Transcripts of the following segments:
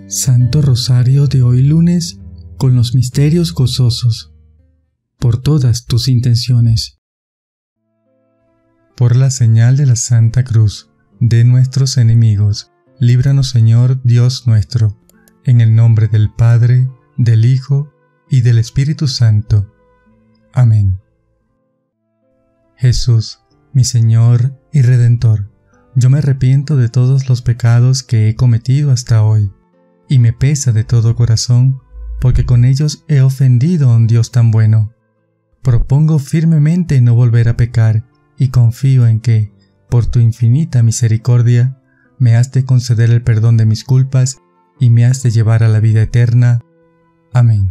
Santo Rosario de hoy lunes, con los misterios gozosos, por todas tus intenciones. Por la señal de la Santa Cruz de nuestros enemigos, líbranos, Señor Dios nuestro, en el nombre del Padre, del Hijo y del Espíritu Santo. Amén. Jesús, mi Señor y Redentor, yo me arrepiento de todos los pecados que he cometido hasta hoy, y me pesa de todo corazón, porque con ellos he ofendido a un Dios tan bueno. Propongo firmemente no volver a pecar, y confío en que, por tu infinita misericordia, me has de conceder el perdón de mis culpas y me has de llevar a la vida eterna. Amén.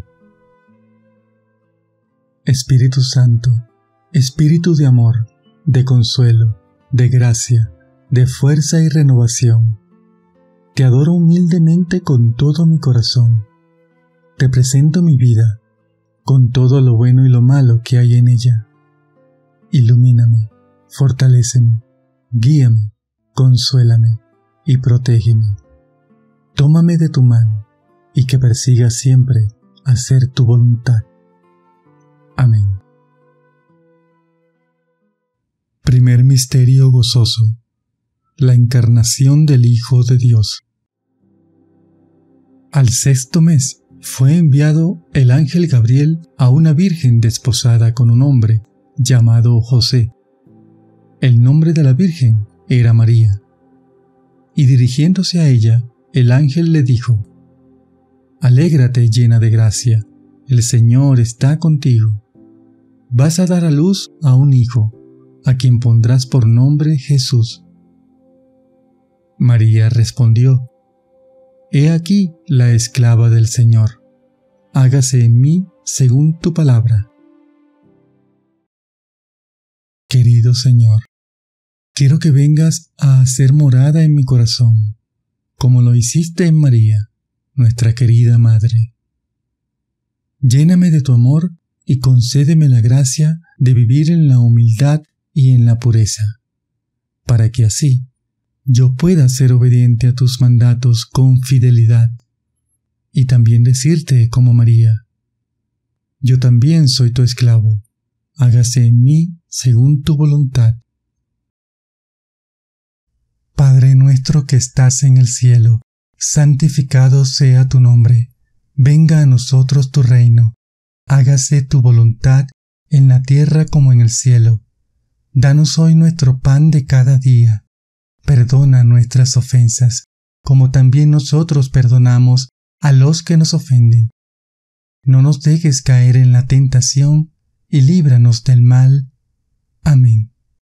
Espíritu Santo, Espíritu de amor, de consuelo, de gracia, de fuerza y renovación, te adoro humildemente con todo mi corazón. Te presento mi vida, con todo lo bueno y lo malo que hay en ella. Ilumíname, fortaléceme, guíame, consuélame y protégeme. Tómame de tu mano y que persiga siempre hacer tu voluntad. Amén. Primer misterio gozoso: la encarnación del Hijo de Dios. Al sexto mes fue enviado el ángel Gabriel a una virgen desposada con un hombre llamado José. El nombre de la virgen era María. Y dirigiéndose a ella, el ángel le dijo: Alégrate, llena de gracia, el Señor está contigo. Vas a dar a luz a un hijo, a quien pondrás por nombre Jesús. María respondió: He aquí la esclava del Señor, hágase en mí según tu palabra. Querido Señor, quiero que vengas a hacer morada en mi corazón, como lo hiciste en María, nuestra querida Madre. Lléname de tu amor y concédeme la gracia de vivir en la humildad y en la pureza, para que así yo pueda ser obediente a tus mandatos con fidelidad, y también decirte como María: yo también soy tu esclavo, hágase en mí según tu voluntad. Padre nuestro que estás en el cielo, santificado sea tu nombre. Venga a nosotros tu reino. Hágase tu voluntad en la tierra como en el cielo. Danos hoy nuestro pan de cada día. Perdona nuestras ofensas, como también nosotros perdonamos a los que nos ofenden. No nos dejes caer en la tentación y líbranos del mal. Amén.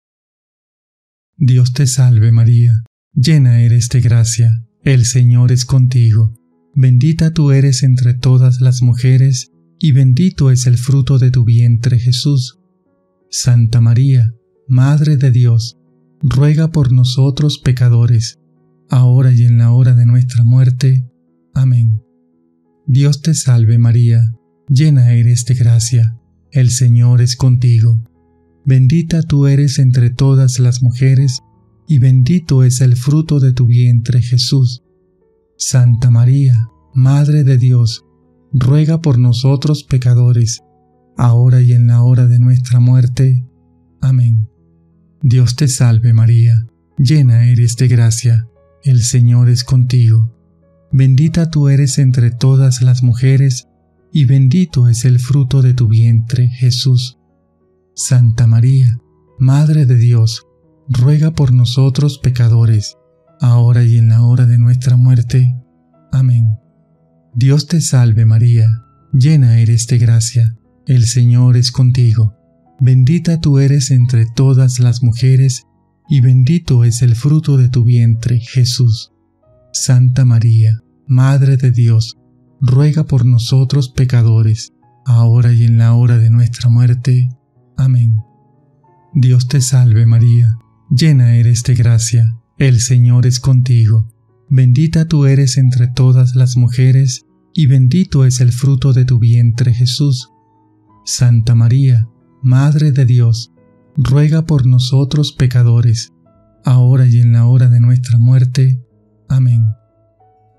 Dios te salve María, llena eres de gracia, el Señor es contigo. Bendita tú eres entre todas las mujeres, y bendito es el fruto de tu vientre Jesús. Santa María, Madre de Dios, ruega por nosotros pecadores, ahora y en la hora de nuestra muerte. Amén. Dios te salve María, llena eres de gracia, el Señor es contigo. Bendita tú eres entre todas las mujeres, y bendito es el fruto de tu vientre Jesús. Santa María, Madre de Dios, ruega por nosotros pecadores, ahora y en la hora de nuestra muerte. Amén. Dios te salve María, llena eres de gracia, el Señor es contigo. Bendita tú eres entre todas las mujeres, y bendito es el fruto de tu vientre Jesús. Santa María, Madre de Dios, ruega por nosotros pecadores, ahora y en la hora de nuestra muerte. Amén. Dios te salve María, llena eres de gracia, el Señor es contigo. Bendita tú eres entre todas las mujeres, y bendito es el fruto de tu vientre, Jesús. Santa María, Madre de Dios, ruega por nosotros pecadores, ahora y en la hora de nuestra muerte. Amén. Dios te salve María, llena eres de gracia, el Señor es contigo. Bendita tú eres entre todas las mujeres, y bendito es el fruto de tu vientre, Jesús. Santa María, Madre de Dios, ruega por nosotros pecadores, ahora y en la hora de nuestra muerte. Amén.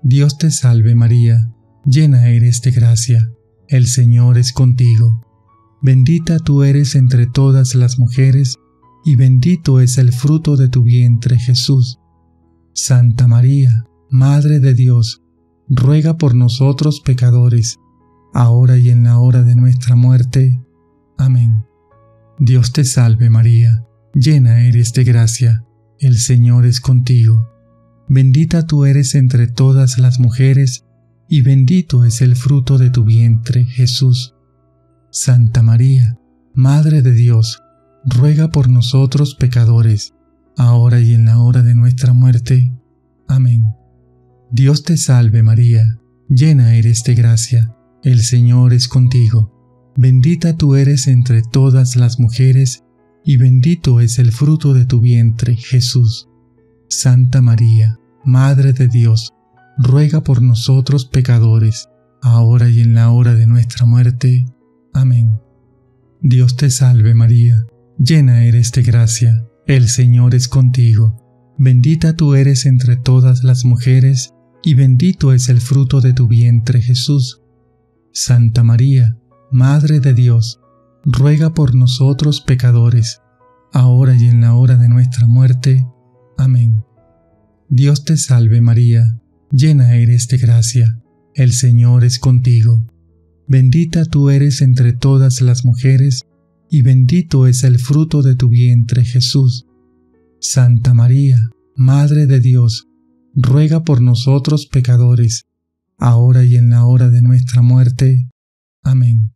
Dios te salve María, llena eres de gracia, el Señor es contigo. Bendita tú eres entre todas las mujeres, y bendito es el fruto de tu vientre Jesús. Santa María, Madre de Dios, ruega por nosotros pecadores, ahora y en la hora de nuestra muerte. Amén. Dios te salve María, llena eres de gracia, el Señor es contigo. Bendita tú eres entre todas las mujeres, y bendito es el fruto de tu vientre, Jesús. Santa María, Madre de Dios, ruega por nosotros pecadores, ahora y en la hora de nuestra muerte. Amén. Dios te salve María, llena eres de gracia, el Señor es contigo. Bendita tú eres entre todas las mujeres, y bendito es el fruto de tu vientre, Jesús. Santa María, Madre de Dios, ruega por nosotros pecadores, ahora y en la hora de nuestra muerte. Amén. Dios te salve María, llena eres de gracia, el Señor es contigo. Bendita tú eres entre todas las mujeres, y bendito es el fruto de tu vientre, Jesús. Santa María, Madre de Dios, ruega por nosotros pecadores, ahora y en la hora de nuestra muerte. Amén. Dios te salve María, llena eres de gracia, el Señor es contigo. Bendita tú eres entre todas las mujeres, y bendito es el fruto de tu vientre, Jesús. Santa María, Madre de Dios, ruega por nosotros pecadores, ahora y en la hora de nuestra muerte. Amén.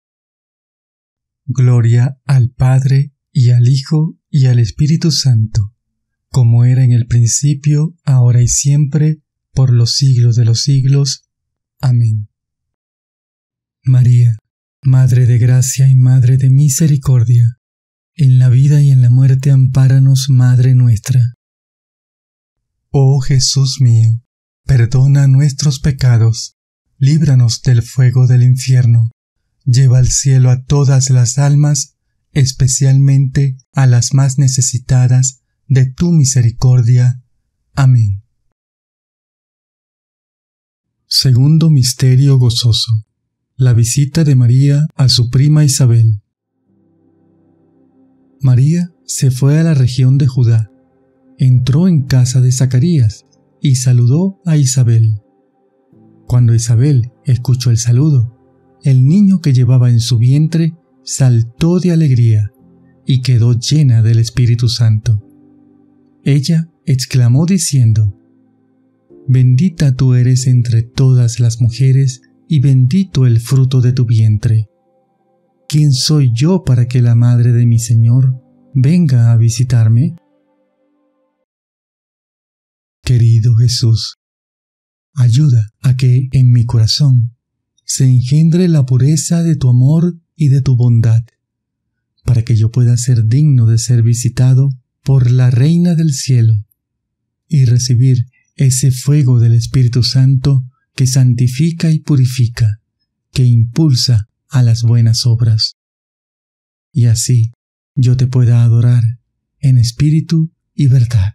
Gloria al Padre, y al Hijo, y al Espíritu Santo, como era en el principio, ahora y siempre, por los siglos de los siglos. Amén. María, Madre de gracia y Madre de misericordia, en la vida y en la muerte ampáranos, Madre nuestra. Oh Jesús mío, perdona nuestros pecados, líbranos del fuego del infierno, lleva al cielo a todas las almas, especialmente a las más necesitadas de tu misericordia. Amén. Segundo misterio gozoso: la visita de María a su prima Isabel. María se fue a la región de Judá, entró en casa de Zacarías y saludó a Isabel. Cuando Isabel escuchó el saludo, el niño que llevaba en su vientre saltó de alegría y quedó llena del Espíritu Santo. Ella exclamó diciendo: Bendita tú eres entre todas las mujeres, y bendito el fruto de tu vientre. ¿Quién soy yo para que la madre de mi Señor venga a visitarme? Querido Jesús, ayuda a que en mi corazón se engendre la pureza de tu amor y de tu bondad, para que yo pueda ser digno de ser visitado por la Reina del Cielo y recibir ese fuego del Espíritu Santo que santifica y purifica, que impulsa a las buenas obras. Y así yo te pueda adorar en espíritu y verdad.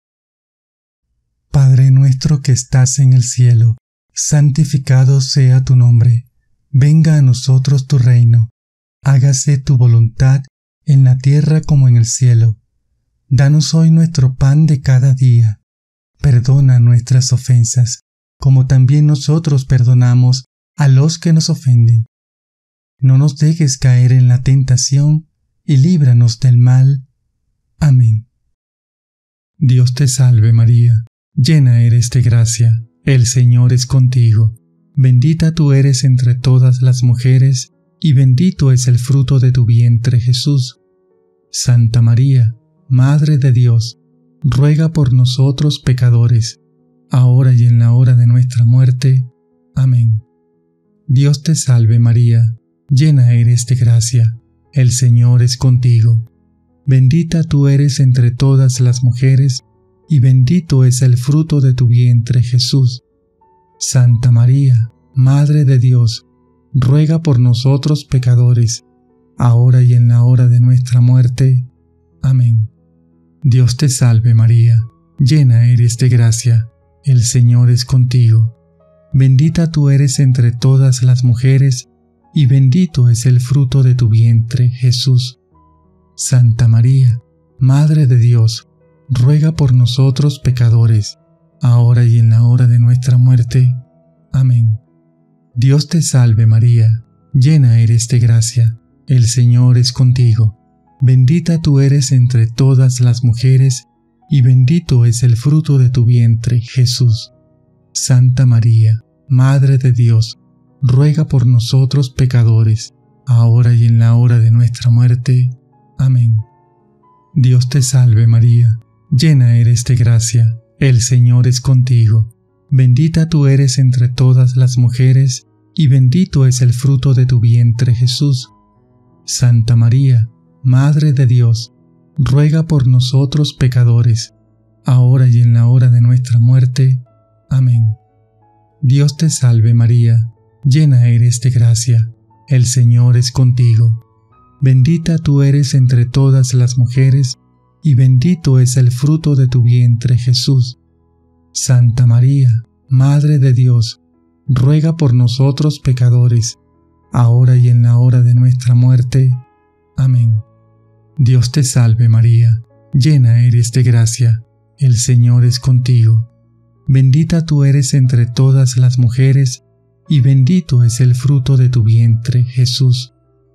Padre nuestro que estás en el cielo, santificado sea tu nombre. Venga a nosotros tu reino. Hágase tu voluntad en la tierra como en el cielo. Danos hoy nuestro pan de cada día. Perdona nuestras ofensas, como también nosotros perdonamos a los que nos ofenden. No nos dejes caer en la tentación, y líbranos del mal. Amén. Dios te salve María, llena eres de gracia, el Señor es contigo. Bendita tú eres entre todas las mujeres, y bendito es el fruto de tu vientre Jesús. Santa María, Madre de Dios, ruega por nosotros pecadores, ahora y en la hora de nuestra muerte. Amén. Dios te salve María, llena eres de gracia, el Señor es contigo. Bendita tú eres entre todas las mujeres, y bendito es el fruto de tu vientre Jesús. Santa María, Madre de Dios, ruega por nosotros pecadores, ahora y en la hora de nuestra muerte. Amén. Dios te salve María, llena eres de gracia, el Señor es contigo. Bendita tú eres entre todas las mujeres, y bendito es el fruto de tu vientre, Jesús. Santa María, Madre de Dios, ruega por nosotros pecadores, ahora y en la hora de nuestra muerte. Amén. Dios te salve María, llena eres de gracia, el Señor es contigo. Bendita tú eres entre todas las mujeres, y bendito es el fruto de tu vientre, Jesús. Santa María, Madre de Dios, ruega por nosotros pecadores, ahora y en la hora de nuestra muerte. Amén. Dios te salve María, llena eres de gracia, el Señor es contigo. Bendita tú eres entre todas las mujeres, y bendito es el fruto de tu vientre, Jesús. Santa María, Madre de Dios, ruega por nosotros pecadores, ahora y en la hora de nuestra muerte. Amén. Dios te salve María, llena eres de gracia, el Señor es contigo. Bendita tú eres entre todas las mujeres, y bendito es el fruto de tu vientre, Jesús. Santa María, Madre de Dios, ruega por nosotros pecadores, ahora y en la hora de nuestra muerte. Amén. Dios te salve María, llena eres de gracia, el Señor es contigo. Bendita tú eres entre todas las mujeres, y bendito es el fruto de tu vientre, Jesús.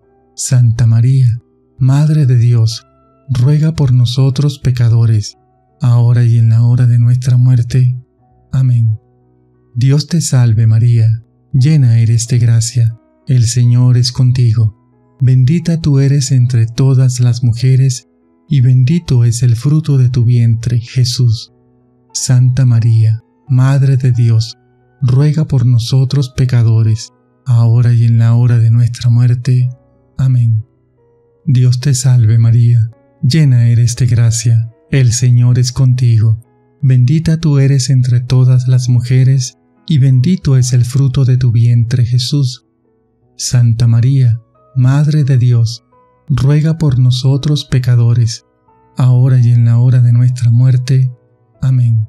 Santa María, Madre de Dios, ruega por nosotros pecadores, ahora y en la hora de nuestra muerte. Amén. Dios te salve María, llena eres de gracia, el Señor es contigo. Bendita tú eres entre todas las mujeres, y bendito es el fruto de tu vientre, Jesús. Santa María, Madre de Dios, ruega por nosotros pecadores, ahora y en la hora de nuestra muerte. Amén. Dios te salve María, llena eres de gracia, el Señor es contigo. Bendita tú eres entre todas las mujeres, y bendito es el fruto de tu vientre, Jesús. Santa María, Madre de Dios, ruega por nosotros pecadores, ahora y en la hora de nuestra muerte. Amén.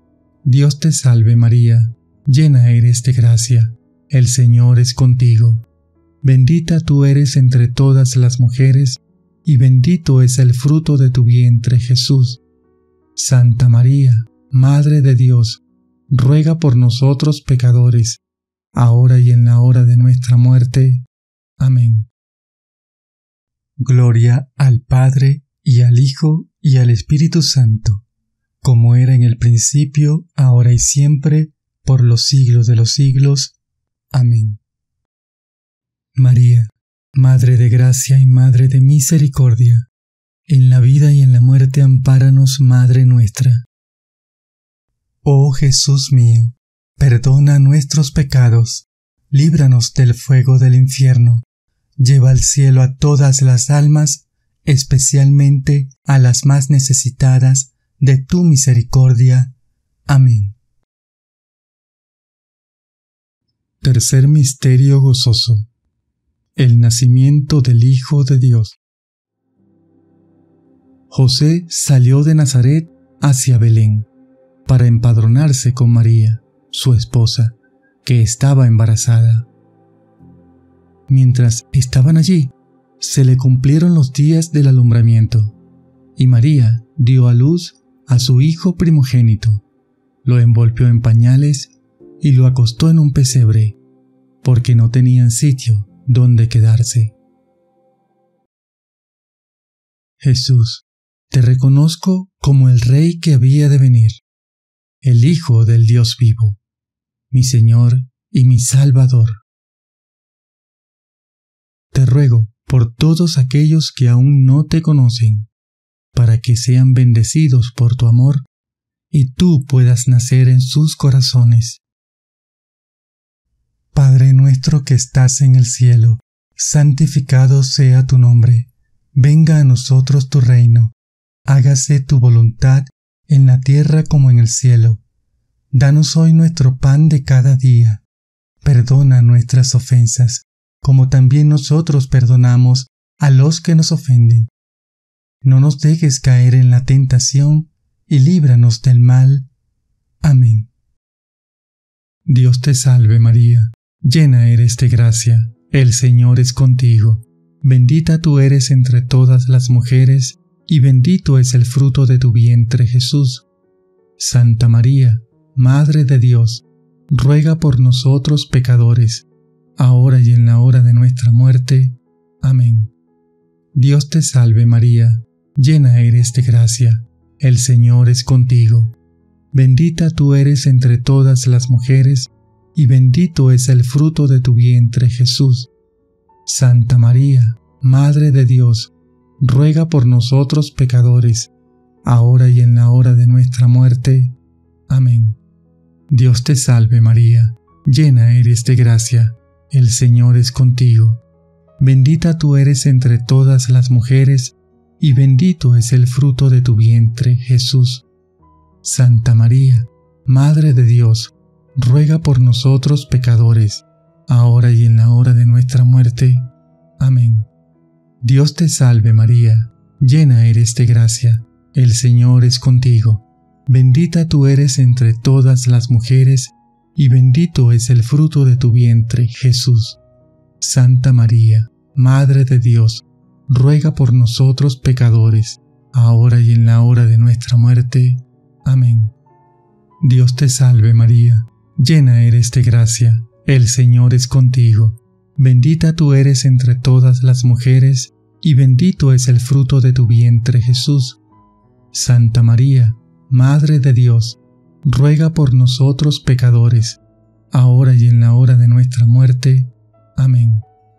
Dios te salve María, llena eres de gracia, el Señor es contigo. Bendita tú eres entre todas las mujeres, y bendito es el fruto de tu vientre, Jesús. Santa María, Madre de Dios, ruega por nosotros pecadores, ahora y en la hora de nuestra muerte. Amén. Gloria al Padre, y al Hijo, y al Espíritu Santo, como era en el principio, ahora y siempre, por los siglos de los siglos. Amén. María, Madre de gracia y Madre de misericordia, en la vida y en la muerte ampáranos, Madre nuestra. Oh Jesús mío, perdona nuestros pecados, líbranos del fuego del infierno, lleva al cielo a todas las almas, especialmente a las más necesitadas de tu misericordia. Amén. Tercer misterio gozoso: el nacimiento del Hijo de Dios. José salió de Nazaret hacia Belén para empadronarse con María, su esposa, que estaba embarazada. Mientras estaban allí, se le cumplieron los días del alumbramiento, y María dio a luz a su hijo primogénito, lo envolvió en pañales y lo acostó en un pesebre, porque no tenían sitio donde quedarse. Jesús, te reconozco como el Rey que había de venir, el Hijo del Dios vivo, mi Señor y mi Salvador. Te ruego por todos aquellos que aún no te conocen, para que sean bendecidos por tu amor y tú puedas nacer en sus corazones. Padre nuestro que estás en el cielo, santificado sea tu nombre. Venga a nosotros tu reino. Hágase tu voluntad en la tierra como en el cielo. Danos hoy nuestro pan de cada día. Perdona nuestras ofensas, como también nosotros perdonamos a los que nos ofenden. No nos dejes caer en la tentación, y líbranos del mal. Amén. Dios te salve María, llena eres de gracia, el Señor es contigo. Bendita tú eres entre todas las mujeres, y bendito es el fruto de tu vientre Jesús. Santa María, Madre de Dios, ruega por nosotros pecadores, ahora y en la hora de nuestra muerte. Amén. Dios te salve María, llena eres de gracia, el Señor es contigo. Bendita tú eres entre todas las mujeres, y bendito es el fruto de tu vientre Jesús. Santa María, Madre de Dios, ruega por nosotros pecadores, ahora y en la hora de nuestra muerte. Amén. Dios te salve María, llena eres de gracia, el Señor es contigo. Bendita tú eres entre todas las mujeres, y bendito es el fruto de tu vientre Jesús. Santa María, Madre de Dios, ruega por nosotros pecadores, ahora y en la hora de nuestra muerte. Amén. Dios te salve María, llena eres de gracia, el Señor es contigo. Bendita tú eres entre todas las mujeres, y bendito es el fruto de tu vientre Jesús. Santa María, Madre de Dios, ruega por nosotros pecadores, ahora y en la hora de nuestra muerte. Amén. Dios te salve María, llena eres de gracia, el Señor es contigo. Bendita tú eres entre todas las mujeres, y bendito es el fruto de tu vientre Jesús. Santa María, Madre de Dios, ruega por nosotros pecadores, ahora y en la hora de nuestra muerte. Amén.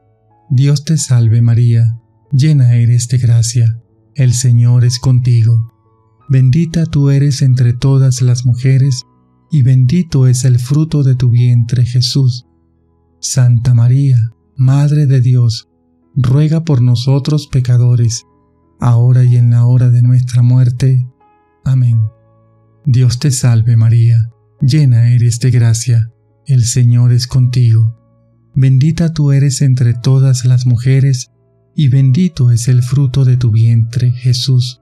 Dios te salve María, llena eres de gracia, el Señor es contigo. Bendita tú eres entre todas las mujeres, y bendito es el fruto de tu vientre Jesús. Santa María, Madre de Dios, ruega por nosotros pecadores, ahora y en la hora de nuestra muerte. Amén. Dios te salve María, llena eres de gracia, el Señor es contigo. Bendita tú eres entre todas las mujeres, y bendito es el fruto de tu vientre Jesús.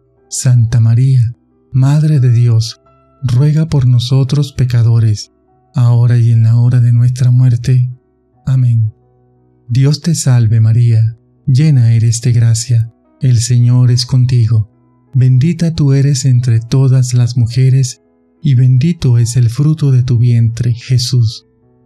Santa María, Madre de Dios, ruega por nosotros pecadores, ahora y en la hora de nuestra muerte. Amén. Dios te salve María, llena eres de gracia, el Señor es contigo. Bendita tú eres entre todas las mujeres, y bendito es el fruto de tu vientre Jesús.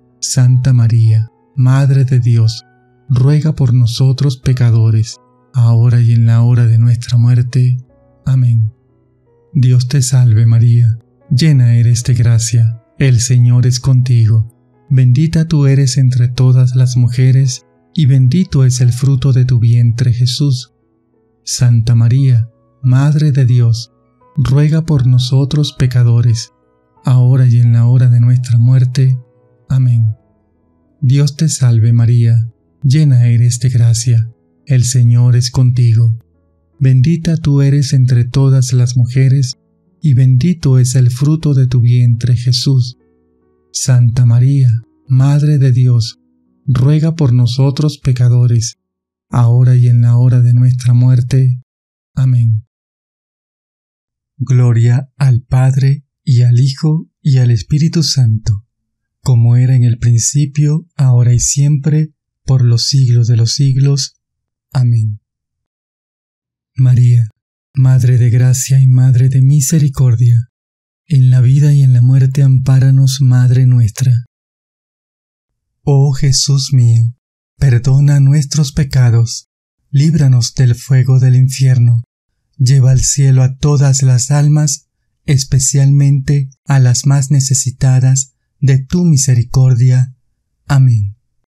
Santa María, Madre de Dios, ruega por nosotros pecadores, ahora y en la hora de nuestra muerte. Amén. Dios te salve María, llena eres de gracia, el Señor es contigo. Bendita tú eres entre todas las mujeres, y bendito es el fruto de tu vientre Jesús. Santa María, Madre de Dios, ruega por nosotros pecadores, ahora y en la hora de nuestra muerte. Amén. Dios te salve María, llena eres de gracia, el Señor es contigo. Bendita tú eres entre todas las mujeres, y bendito es el fruto de tu vientre Jesús. Santa María, Madre de Dios, ruega por nosotros pecadores, ahora y en la hora de nuestra muerte. Amén. Gloria al Padre, y al Hijo, y al Espíritu Santo, como era en el principio, ahora y siempre, por los siglos de los siglos. Amén. María, Madre de gracia y Madre de misericordia, en la vida y en la muerte ampáranos, Madre nuestra. Oh Jesús mío, perdona nuestros pecados, líbranos del fuego del infierno, lleva al cielo a todas las almas, especialmente a las más necesitadas de tu misericordia. Amén.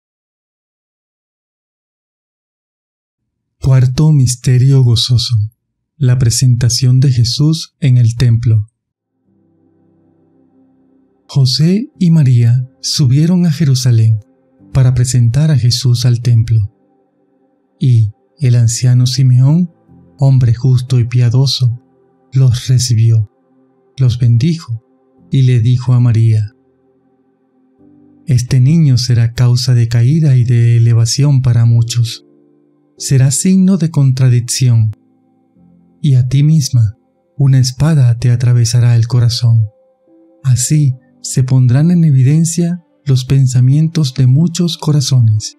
Cuarto misterio gozoso: la presentación de Jesús en el templo. José y María subieron a Jerusalén para presentar a Jesús al templo. Y el anciano Simeón, hombre justo y piadoso, los recibió, los bendijo y le dijo a María: Este niño será causa de caída y de elevación para muchos. Será signo de contradicción, y a ti misma una espada te atravesará el corazón. Así se pondrán en evidencia los pensamientos de muchos corazones.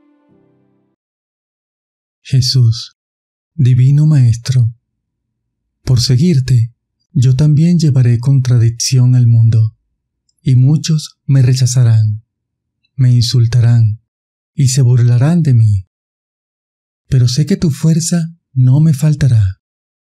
Jesús, Divino Maestro, por seguirte, yo también llevaré contradicción al mundo, y muchos me rechazarán, me insultarán y se burlarán de mí. Pero sé que tu fuerza no me faltará.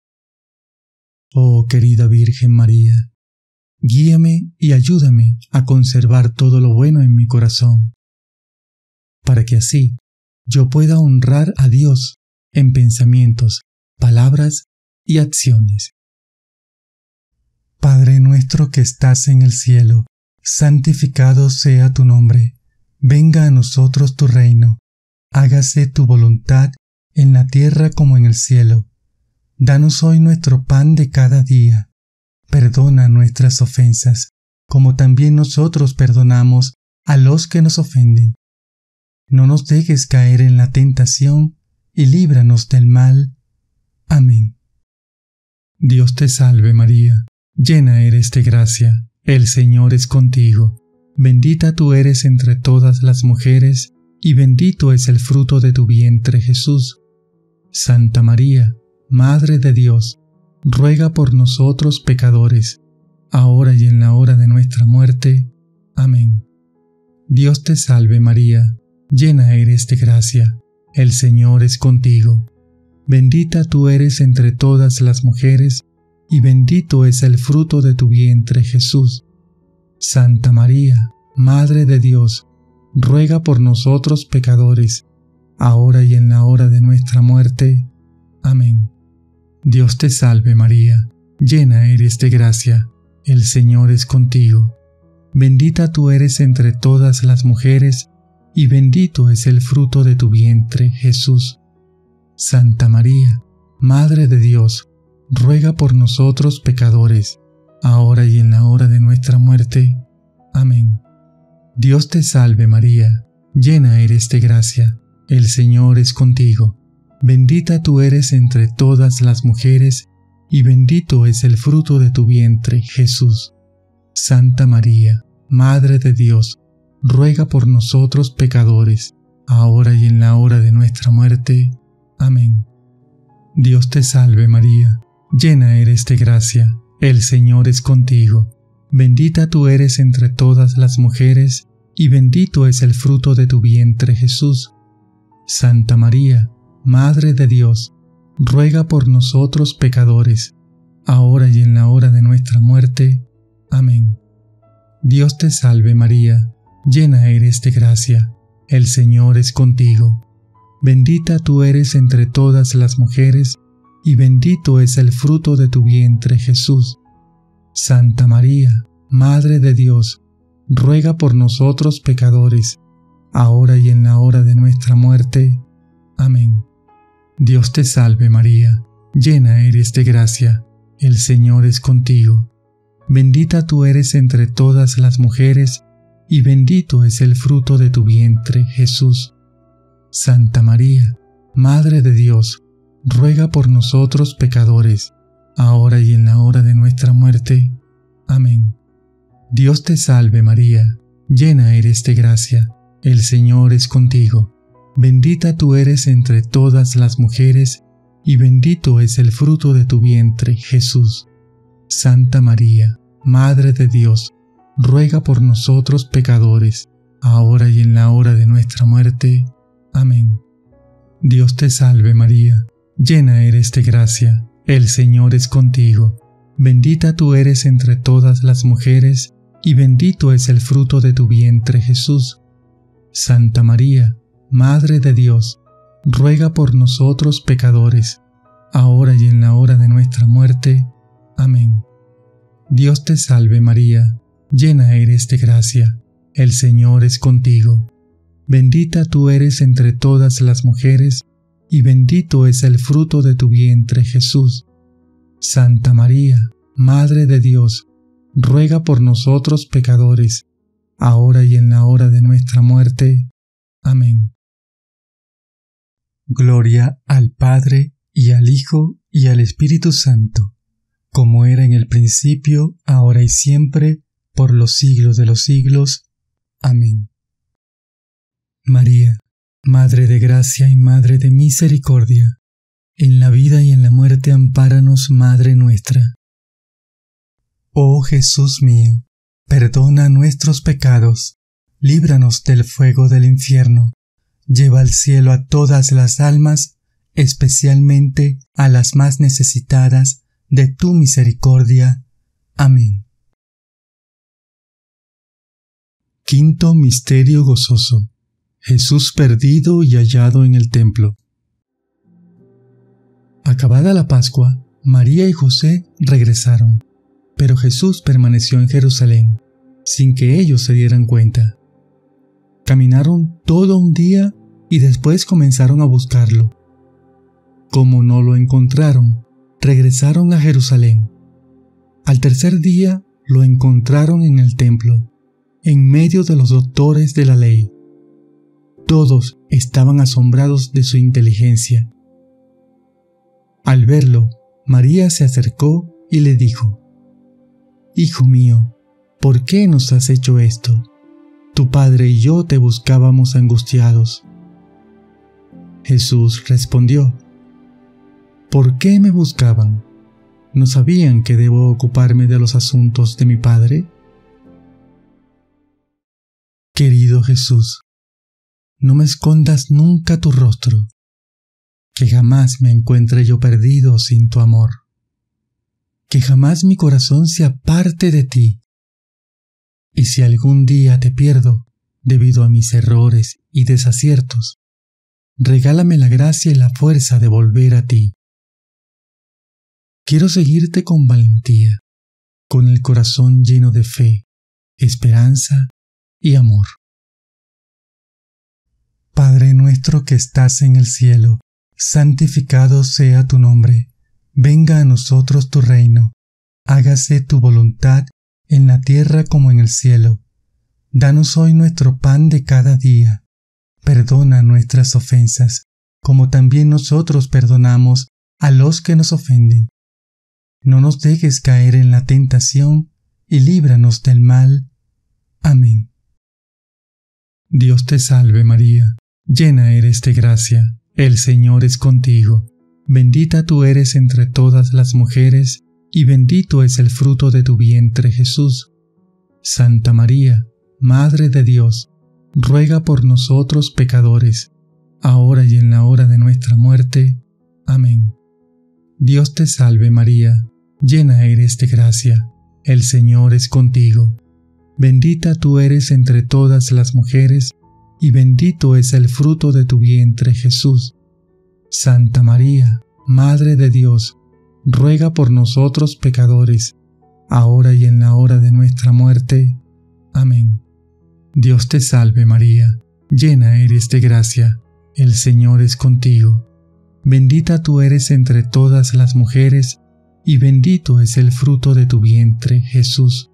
Oh querida Virgen María, guíame y ayúdame a conservar todo lo bueno en mi corazón, para que así yo pueda honrar a Dios en pensamientos, palabras y acciones. Padre nuestro que estás en el cielo, santificado sea tu nombre. Venga a nosotros tu reino. Hágase tu voluntad en la tierra como en el cielo. Danos hoy nuestro pan de cada día. Perdona nuestras ofensas, como también nosotros perdonamos a los que nos ofenden. No nos dejes caer en la tentación y líbranos del mal. Amén. Dios te salve María, llena eres de gracia, el Señor es contigo. Bendita tú eres entre todas las mujeres, y bendito es el fruto de tu vientre Jesús. Santa María, Madre de Dios, ruega por nosotros pecadores, ahora y en la hora de nuestra muerte. Amén. Dios te salve María, llena eres de gracia, el Señor es contigo. Bendita tú eres entre todas las mujeres, y bendito es el fruto de tu vientre Jesús. Santa María, Madre de Dios, ruega por nosotros pecadores, ahora y en la hora de nuestra muerte. Amén. Dios te salve María, llena eres de gracia, el Señor es contigo. Bendita tú eres entre todas las mujeres, y bendito es el fruto de tu vientre Jesús. Santa María, Madre de Dios, ruega por nosotros pecadores, ahora y en la hora de nuestra muerte. Amén. Dios te salve María, llena eres de gracia, el Señor es contigo. Bendita tú eres entre todas las mujeres, y bendito es el fruto de tu vientre Jesús. Santa María, Madre de Dios, ruega por nosotros pecadores, ahora y en la hora de nuestra muerte. Amén. Dios te salve María, llena eres de gracia, el Señor es contigo. Bendita tú eres entre todas las mujeres, y bendito es el fruto de tu vientre Jesús. Santa María, Madre de Dios, ruega por nosotros pecadores, ahora y en la hora de nuestra muerte. Amén. Dios te salve María, llena eres de gracia, el Señor es contigo. Bendita tú eres entre todas las mujeres, y bendito es el fruto de tu vientre Jesús. Santa María, Madre de Dios, ruega por nosotros pecadores, ahora y en la hora de nuestra muerte. Amén. Dios te salve María, llena eres de gracia, el Señor es contigo. Bendita tú eres entre todas las mujeres, y bendito es el fruto de tu vientre Jesús. Santa María, Madre de Dios, ruega por nosotros pecadores, ahora y en la hora de nuestra muerte. Amén. Dios te salve María, llena eres de gracia, el Señor es contigo. Bendita tú eres entre todas las mujeres, y bendito es el fruto de tu vientre Jesús. Santa María, Madre de Dios, ruega por nosotros pecadores, ahora y en la hora de nuestra muerte. Amén. Dios te salve María, llena eres de gracia, el Señor es contigo. Bendita tú eres entre todas las mujeres, y bendito es el fruto de tu vientre Jesús. Santa María, Madre de Dios, ruega por nosotros pecadores, ahora y en la hora de nuestra muerte. Amén. Dios te salve María, llena eres de gracia, el Señor es contigo. Bendita tú eres entre todas las mujeres, y bendito es el fruto de tu vientre Jesús. Santa María, Madre de Dios, ruega por nosotros pecadores, ahora y en la hora de nuestra muerte. Amén. Gloria al Padre, y al Hijo, y al Espíritu Santo, como era en el principio, ahora y siempre, por los siglos de los siglos. Amén. María, Madre de gracia y Madre de misericordia, en la vida y en la muerte ampáranos, Madre nuestra. Oh Jesús mío, perdona nuestros pecados, líbranos del fuego del infierno, lleva al cielo a todas las almas, especialmente a las más necesitadas de tu misericordia. Amén. Quinto misterio gozoso. Jesús perdido y hallado en el templo. Acabada la Pascua, María y José regresaron, pero Jesús permaneció en Jerusalén, sin que ellos se dieran cuenta. Caminaron todo un día y después comenzaron a buscarlo. Como no lo encontraron, regresaron a Jerusalén. Al tercer día lo encontraron en el templo, en medio de los doctores de la ley. Todos estaban asombrados de su inteligencia. Al verlo, María se acercó y le dijo: Hijo mío, ¿por qué nos has hecho esto? Tu padre y yo te buscábamos angustiados. Jesús respondió: ¿Por qué me buscaban? ¿No sabían que debo ocuparme de los asuntos de mi Padre? Querido Jesús, no me escondas nunca tu rostro, que jamás me encuentre yo perdido sin tu amor, que jamás mi corazón se aparte de ti. Y si algún día te pierdo, debido a mis errores y desaciertos, regálame la gracia y la fuerza de volver a ti. Quiero seguirte con valentía, con el corazón lleno de fe, esperanza y amor. Padre nuestro que estás en el cielo, santificado sea tu nombre. Venga a nosotros tu reino. Hágase tu voluntad en la tierra como en el cielo. Danos hoy nuestro pan de cada día. Perdona nuestras ofensas, como también nosotros perdonamos a los que nos ofenden. No nos dejes caer en la tentación y líbranos del mal. Amén. Dios te salve María, llena eres de gracia, el Señor es contigo. Bendita tú eres entre todas las mujeres, y bendito es el fruto de tu vientre Jesús. Santa María, Madre de Dios, ruega por nosotros pecadores, ahora y en la hora de nuestra muerte. Amén. Dios te salve María, llena eres de gracia, el Señor es contigo. Bendita tú eres entre todas las mujeres, y bendito es el fruto de tu vientre Jesús. Santa María, Madre de Dios, ruega por nosotros pecadores, ahora y en la hora de nuestra muerte. Amén. Dios te salve María, llena eres de gracia, el Señor es contigo. Bendita tú eres entre todas las mujeres, y bendito es el fruto de tu vientre Jesús.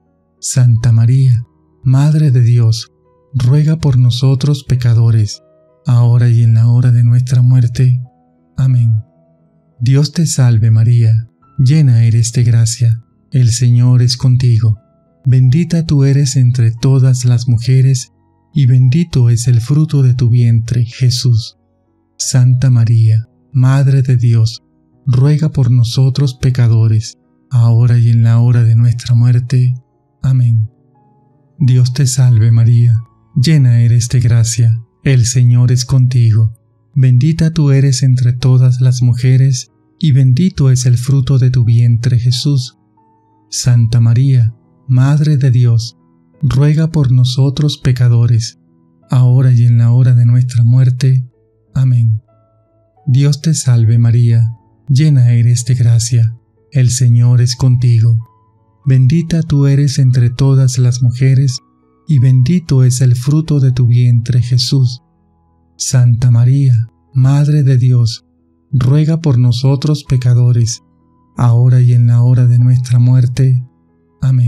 Santa María, Madre de Dios, ruega por nosotros pecadores, ahora y en la hora de nuestra muerte. Amén. Dios te salve María, llena eres de gracia, el Señor es contigo. Bendita tú eres entre todas las mujeres, y bendito es el fruto de tu vientre Jesús. Santa María, Madre de Dios, ruega por nosotros pecadores, ahora y en la hora de nuestra muerte. Amén. Dios te salve María, llena eres de gracia, el Señor es contigo. Bendita tú eres entre todas las mujeres, y bendito es el fruto de tu vientre Jesús. Santa María, Madre de Dios, ruega por nosotros pecadores, ahora y en la hora de nuestra muerte. Amén. Dios te salve María, llena eres de gracia, el Señor es contigo. Bendita tú eres entre todas las mujeres, y bendito es el fruto de tu vientre Jesús. Santa María, Madre de Dios, ruega por nosotros pecadores, ahora y en la hora de nuestra muerte. Amén.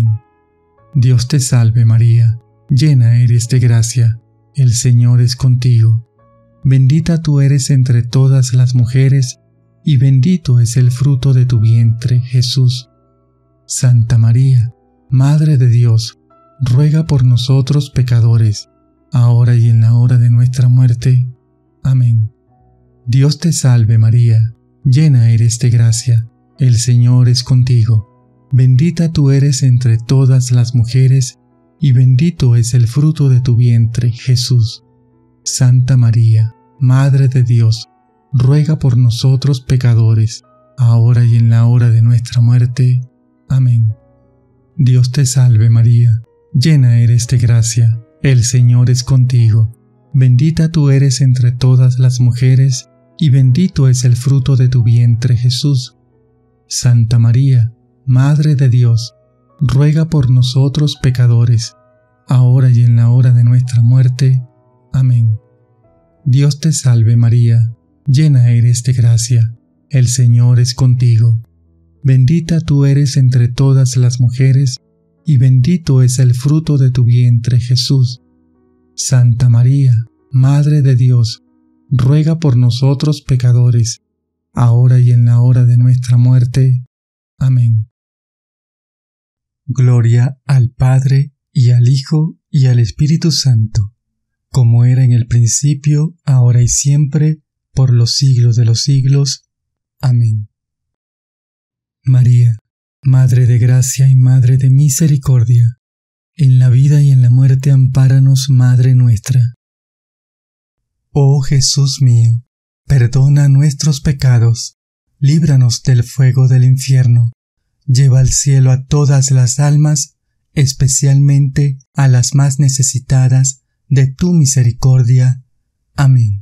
Dios te salve María, llena eres de gracia, el Señor es contigo. Bendita tú eres entre todas las mujeres, y bendito es el fruto de tu vientre Jesús. Santa María, Madre de Dios, ruega por nosotros pecadores, ahora y en la hora de nuestra muerte. Amén. Dios te salve María, llena eres de gracia, el Señor es contigo. Bendita tú eres entre todas las mujeres, y bendito es el fruto de tu vientre, Jesús. Santa María, Madre de Dios, ruega por nosotros pecadores, ahora y en la hora de nuestra muerte. Amén. Dios te salve María, llena eres de gracia, el Señor es contigo. Bendita tú eres entre todas las mujeres, y bendito es el fruto de tu vientre Jesús. Santa María, Madre de Dios, ruega por nosotros pecadores, ahora y en la hora de nuestra muerte. Amén. Dios te salve María, llena eres de gracia, el Señor es contigo. Bendita tú eres entre todas las mujeres, y bendito es el fruto de tu vientre Jesús. Santa María, Madre de Dios, ruega por nosotros pecadores, ahora y en la hora de nuestra muerte. Amén. Gloria al Padre, y al Hijo, y al Espíritu Santo, como era en el principio, ahora y siempre, por los siglos de los siglos. Amén. María, Madre de gracia y Madre de misericordia, en la vida y en la muerte ampáranos, Madre nuestra. Oh Jesús mío, perdona nuestros pecados, líbranos del fuego del infierno, lleva al cielo a todas las almas, especialmente a las más necesitadas de tu misericordia. Amén.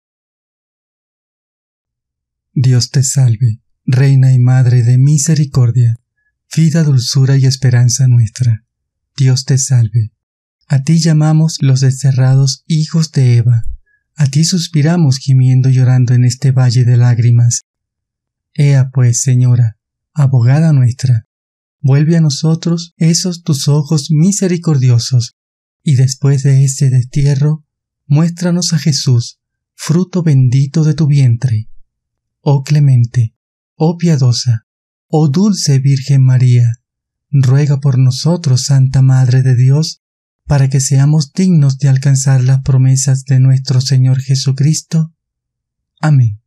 Dios te salve, Reina y Madre de misericordia, vida, dulzura y esperanza nuestra. Dios te salve. A ti llamamos los desterrados hijos de Eva, a ti suspiramos gimiendo y llorando en este valle de lágrimas. Ea pues, Señora, abogada nuestra, vuelve a nosotros esos tus ojos misericordiosos, y después de este destierro, muéstranos a Jesús, fruto bendito de tu vientre. Oh clemente, oh piadosa, oh dulce Virgen María, ruega por nosotros, Santa Madre de Dios, para que seamos dignos de alcanzar las promesas de nuestro Señor Jesucristo. Amén.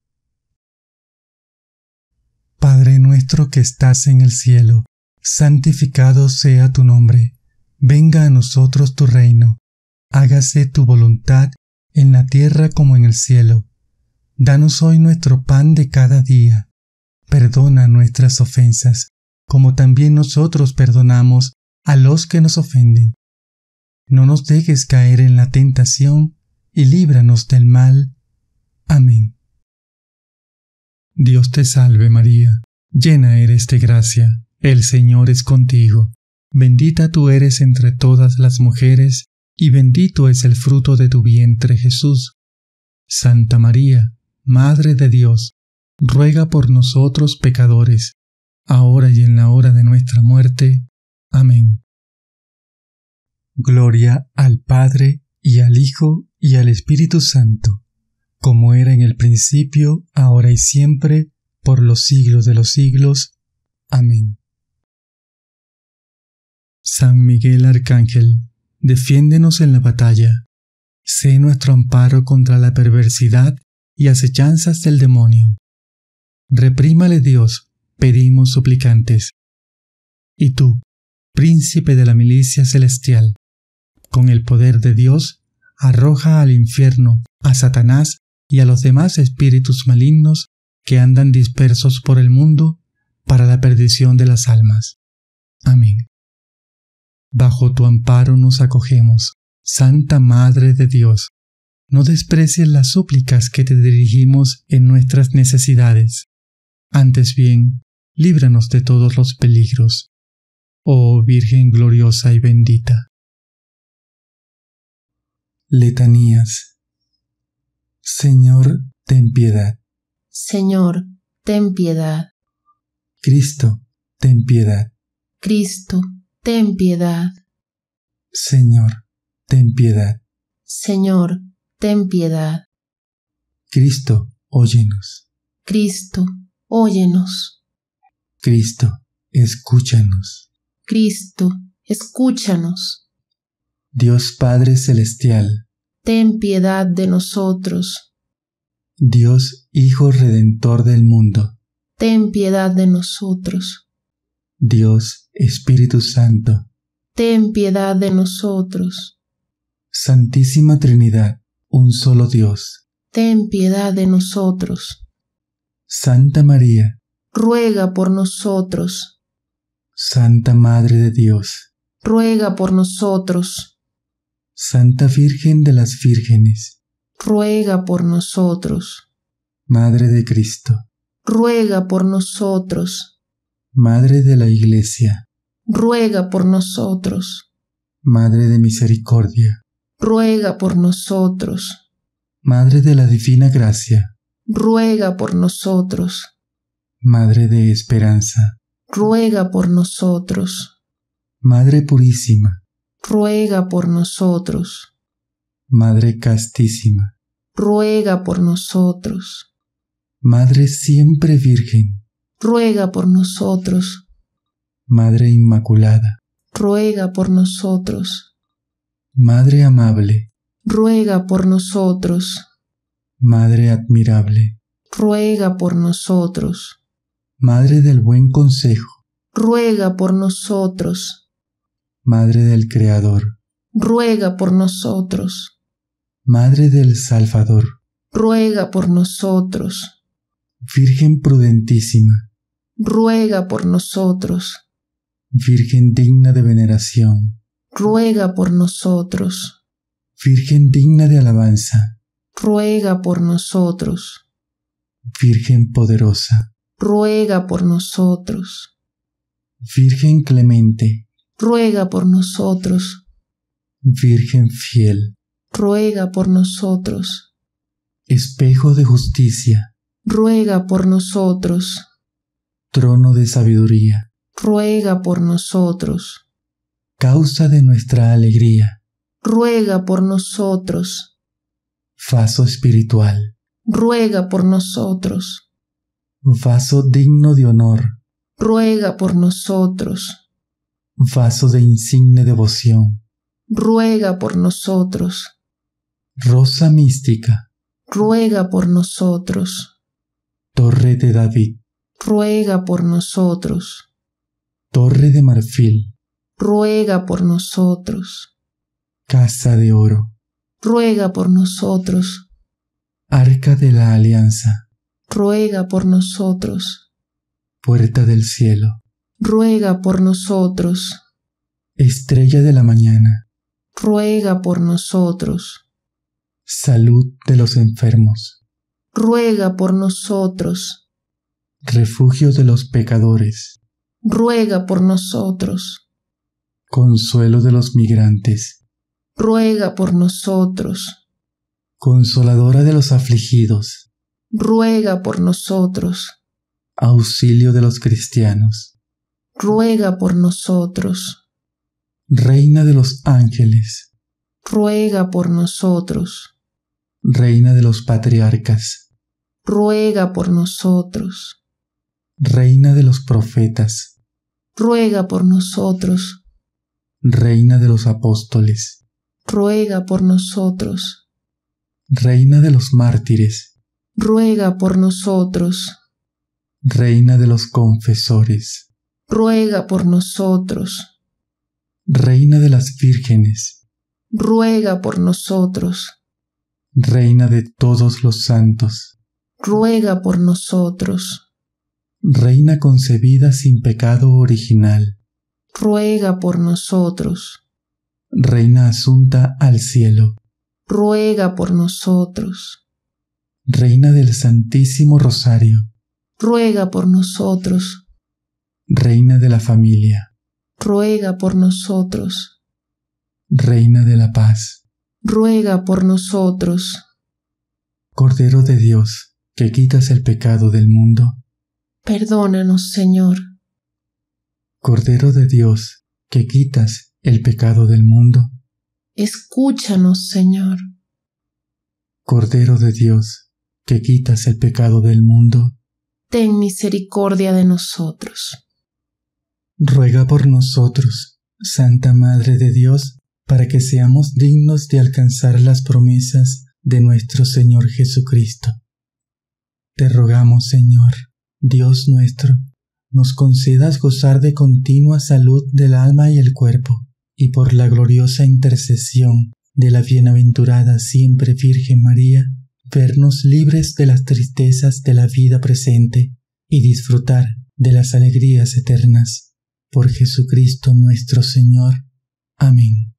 Padre nuestro que estás en el cielo, santificado sea tu nombre. Venga a nosotros tu reino. Hágase tu voluntad en la tierra como en el cielo. Danos hoy nuestro pan de cada día. Perdona nuestras ofensas, como también nosotros perdonamos a los que nos ofenden. No nos dejes caer en la tentación, y líbranos del mal. Amén. Dios te salve María, llena eres de gracia, el Señor es contigo. Bendita tú eres entre todas las mujeres, y bendito es el fruto de tu vientre Jesús. Santa María, Madre de Dios, ruega por nosotros pecadores, ahora y en la hora de nuestra muerte. Amén. Gloria al Padre, y al Hijo, y al Espíritu Santo, como era en el principio, ahora y siempre, por los siglos de los siglos. Amén. San Miguel Arcángel, defiéndenos en la batalla. Sé nuestro amparo contra la perversidad y acechanzas del demonio. Reprímale Dios, pedimos suplicantes. Y tú, príncipe de la milicia celestial, con el poder de Dios, arroja al infierno a Satanás y a los demás espíritus malignos que andan dispersos por el mundo para la perdición de las almas. Amén. Bajo tu amparo nos acogemos, Santa Madre de Dios. No desprecies las súplicas que te dirigimos en nuestras necesidades. Antes bien, líbranos de todos los peligros. Oh Virgen gloriosa y bendita. Letanías. Señor, ten piedad. Señor, ten piedad. Cristo, ten piedad. Cristo, ten piedad. Señor, ten piedad. Señor, ten piedad. Cristo, óyenos. Cristo, óyenos. Cristo, escúchanos. Cristo, escúchanos. Dios Padre Celestial, Ten piedad de nosotros. Dios Hijo Redentor del mundo, Ten piedad de nosotros. Dios Espíritu Santo, Ten piedad de nosotros. Santísima Trinidad, un solo Dios. Ten piedad de nosotros. Santa María, Ruega por nosotros. Santa Madre de Dios, Ruega por nosotros. Santa Virgen de las Vírgenes, Ruega por nosotros. Madre de Cristo, Ruega por nosotros. Madre de la Iglesia, Ruega por nosotros. Madre de Misericordia, Ruega por nosotros. Madre de la Divina Gracia, Ruega por nosotros. Madre de Esperanza, Ruega por nosotros. Madre Purísima, Ruega por nosotros. Madre Castísima, Ruega por nosotros. Madre Siempre Virgen, Ruega por nosotros. Madre Inmaculada, Ruega por nosotros. Madre Amable, Ruega por nosotros. Madre Admirable, Ruega por nosotros. Madre del Buen Consejo, Ruega por nosotros. Madre del Creador, Ruega por nosotros. Madre del Salvador, Ruega por nosotros. Virgen prudentísima, Ruega por nosotros. Virgen digna de veneración, Ruega por nosotros. Virgen digna de alabanza, Ruega por nosotros. Virgen poderosa, Ruega por nosotros. Virgen clemente, Ruega por nosotros. Virgen fiel, Ruega por nosotros. espejo de justicia, Ruega por nosotros. trono de sabiduría, Ruega por nosotros. causa de nuestra alegría, Ruega por nosotros. vaso espiritual, Ruega por nosotros. vaso digno de honor, Ruega por nosotros. vaso de insigne devoción, Ruega por nosotros. rosa mística, Ruega por nosotros. torre de David, Ruega por nosotros. torre de marfil, Ruega por nosotros. casa de oro, Ruega por nosotros. arca de la alianza, Ruega por nosotros. puerta del cielo, Ruega por nosotros. estrella de la mañana, Ruega por nosotros. salud de los enfermos, Ruega por nosotros. refugio de los pecadores, Ruega por nosotros. consuelo de los migrantes, Ruega por nosotros. consoladora de los afligidos, Ruega por nosotros. auxilio de los cristianos, Ruega por nosotros. reina de los ángeles, Ruega por nosotros. reina de los patriarcas, Ruega por nosotros. reina de los profetas, Ruega por nosotros. reina de los apóstoles, Ruega por nosotros. reina de los mártires, Ruega por nosotros. reina de los confesores, Ruega por nosotros. reina de las vírgenes, Ruega por nosotros. reina de todos los santos, Ruega por nosotros. reina concebida sin pecado original, Ruega por nosotros. reina asunta al cielo, Ruega por nosotros. reina del Santísimo Rosario, Ruega por nosotros. reina de la familia, Ruega por nosotros. reina de la paz, Ruega por nosotros. Cordero de Dios, que quitas el pecado del mundo, Perdónanos, Señor. Cordero de Dios, que quitas el pecado del mundo, Escúchanos, Señor. Cordero de Dios, que quitas el pecado del mundo, Ten misericordia de nosotros. ruega por nosotros, Santa Madre de Dios, para que seamos dignos de alcanzar las promesas de nuestro Señor Jesucristo. Te rogamos, Señor, Dios nuestro, nos concedas gozar de continua salud del alma y el cuerpo, y por la gloriosa intercesión de la bienaventurada siempre Virgen María, vernos libres de las tristezas de la vida presente y disfrutar de las alegrías eternas. Por Jesucristo nuestro Señor. Amén.